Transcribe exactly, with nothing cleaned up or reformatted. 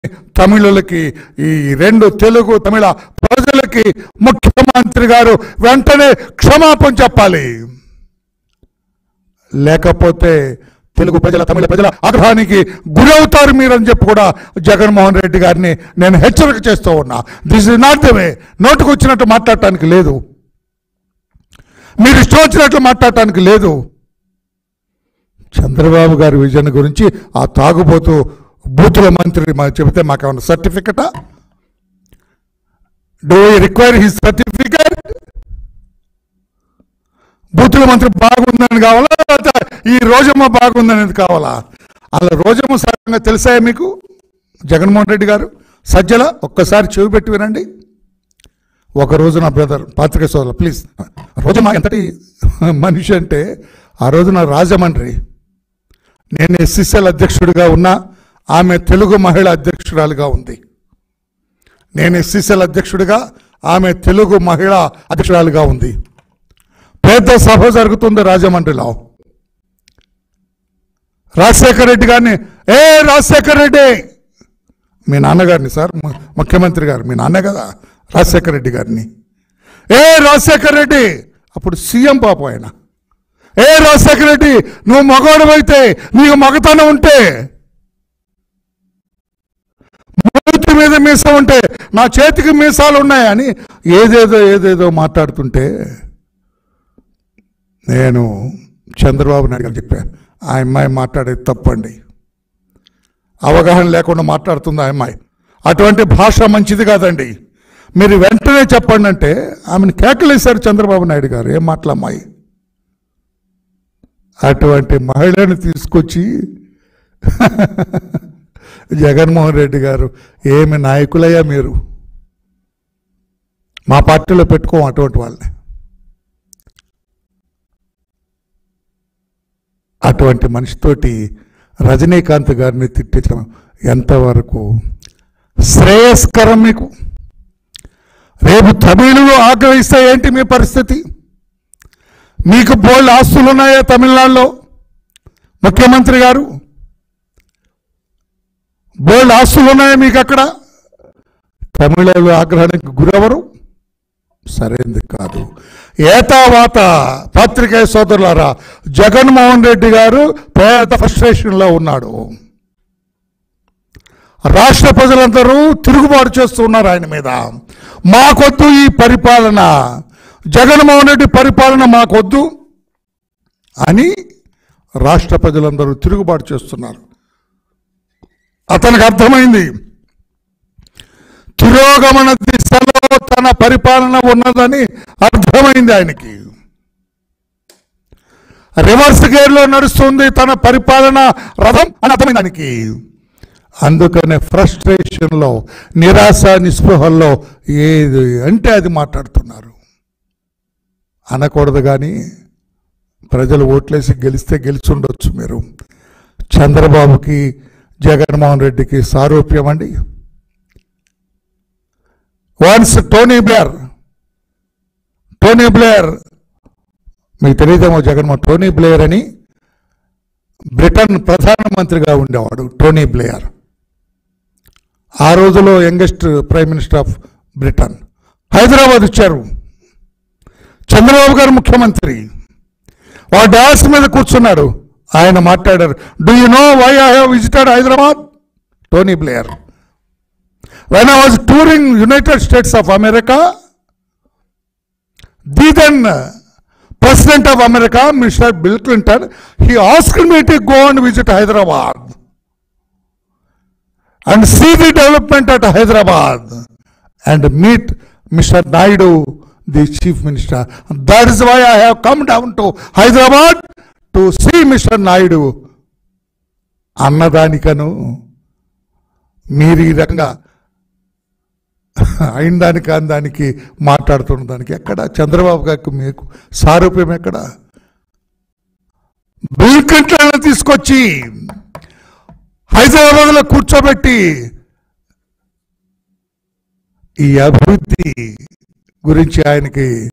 తమిళులకి, ఈ రెండు తెలుగు తమిళ ప్రజలకి ముఖ్యమంత్రి గారు వెంటనే క్షమాపణ చెప్పాలి. లేకపోతే తెలుగు ప్రజల తమిళ ప్రజల ఆగ్రహానికి గురవుతారు మీరని చెప్పి కూడా జగన్మోహన్ రెడ్డి గారిని నేను హెచ్చరిక చేస్తూ ఉన్నా. This is not the way. నోటుకు వచ్చినట్టు మాట్లాడటానికి లేదు, మీరు ఇష్టం వచ్చినట్లు మాట్లాడటానికి లేదు. చంద్రబాబు గారి విజన్ గురించి ఆ తాగుబోతూ బూతుల మంత్రి మాకు చెబితే మాకేమన్నా సర్టిఫికెటా? Do you require his certificate? బూతుల మంత్రి బాగుందని కావాలా, లేకపోతే ఈ రోజమ్మ బాగుందనేది కావాలా? అలా రోజమ్మ సరంగా తెలుసా మీకు? జగన్మోహన్ రెడ్డి గారు సజ్జల ఒక్కసారి చెవి పెట్టి వినండి. ఒక రోజు నా బ్రదర్ పాత్రిక సోదరులు ప్లీజ్, రోజమ్మ ఎంతటి మనిషి అంటే, ఆ రోజున రాజమండ్రి నేను ఎస్సీసీఎల్ అధ్యక్షుడిగా ఉన్నా, ఆమె తెలుగు మహిళ అధ్యక్షురాలుగా ఉంది. నేను ఎస్సీసీఎల్ అధ్యక్షుడిగా, ఆమె తెలుగు మహిళ అధ్యక్షురాలుగా ఉంది. పెద్ద సభ జరుగుతుంది రాజమండ్రిలో. రాజశేఖర రెడ్డి గారిని, ఏ రాజశేఖర రెడ్డి, మీ నాన్నగారిని సార్, ముఖ్యమంత్రి గారు మీ నాన్న కదా రాజశేఖర రెడ్డి గారిని, ఏ రాజశేఖర రెడ్డి, అప్పుడు సీఎం పాపం ఆయన, ఏ రాజశేఖర రెడ్డి నువ్వు మగవాడవైతే, నీకు మగతనం ఉంటే, మూతి మీద మీసం ఉంటే, నా చేతికి మీసాలు ఉన్నాయని ఏదేదో ఏదేదో మాట్లాడుతుంటే, నేను చంద్రబాబు నాయుడు గారు చెప్పాను, ఆ అమ్మాయి మాట్లాడేది తప్పండి, అవగాహన లేకుండా మాట్లాడుతుంది ఆ అమ్మాయి, అటువంటి భాష మంచిది కాదండి, మీరు వెంటనే చెప్పండి అంటే ఆమెను కేకలేశారు చంద్రబాబు నాయుడు గారు. ఏం మాటలు అమ్మాయి? అటువంటి మహిళను తీసుకొచ్చి జగన్మోహన్ రెడ్డి గారు, ఏమి నాయకులయ్యా మీరు, మా పార్టీలో పెట్టుకోం అటువంటి వాళ్ళని. అటువంటి మనిషితోటి రజనీకాంత్ గారిని తిట్టించడం ఎంతవరకు శ్రేయస్కరం మీకు? రేపు తమిళులు ఆగ్రహిస్తే ఏంటి మీ పరిస్థితి? మీకు బోల్డ్ ఆస్తులు ఉన్నాయా తమిళనాడులో? ముఖ్యమంత్రి గారు బోల్డ్ ఆస్తులు ఉన్నాయా మీకు అక్కడ? తమిళులు ఆగ్రహానికి గురెవరు? సరైనది కాదు. ఏతావాత పత్రికా సోదరులారా, జగన్మోహన్ రెడ్డి గారు పెద్ద ఫ్రస్ట్రేషన్లో ఉన్నాడు. రాష్ట్ర ప్రజలందరూ తిరుగుబాటు చేస్తున్నారు ఆయన మీద. మాకొద్దు ఈ పరిపాలన, జగన్మోహన్ రెడ్డి పరిపాలన మాకొద్దు అని రాష్ట్ర ప్రజలందరూ తిరుగుబాటు చేస్తున్నారు. అతనికి అర్థమైంది తిరోగమన దిశలో తన పరిపాలన ఉన్నదని అర్థమైంది ఆయనకి. రివర్స్ గేర్లో నడుస్తుంది తన పరిపాలన రథం అని అర్థమైంది ఆయనకి. అందుకనే ఫ్రస్ట్రేషన్లో, నిరాశ నిస్పృహల్లో ఏది అంటే అది మాట్లాడుతున్నారు. అనకూడదు కానీ ప్రజలు ఓట్లేసి గెలిస్తే గెలిచుండొచ్చు. మీరు చంద్రబాబుకి జగన్మోహన్ రెడ్డికి సారూప్యం అండి. Once Tony Blair Tony Blair మీకు తెలియదేమో, జగన్మోహన్ టోనీ బ్లేయర్ అని బ్రిటన్ ప్రధానమంత్రిగా ఉండేవాడు. టోనీ బ్లేయర్ ఆ రోజులో youngest prime minister of Britain. Hyderabad వచ్చారు, చంద్రబాబు గారు ముఖ్యమంత్రి, ఆ డాస్ మీద కూర్చున్నాడు. ఆయన మాట్లాడారు, do you know why I have visited Hyderabad? Tony Blair, when I was touring United States of America, the then President of America, Mister Bill Clinton, he asked me to go and visit Hyderabad and see the development at Hyderabad and meet Mister Naidu, the Chief Minister. That is why I have come down to Hyderabad to see Mister Naidu. అన్నదానికను మీరు ఈ రకంగా అయిన దానికి కాని దానికి మాట్లాడుతున్న దానికి ఎక్కడ చంద్రబాబు గారికి మీకు సారూప్యం ఎక్కడ? బిల్ క్లింటన్ తీసుకొచ్చి హైదరాబాద్లో కూర్చోబెట్టి ఈ అభివృద్ధి గురించి ఆయనకి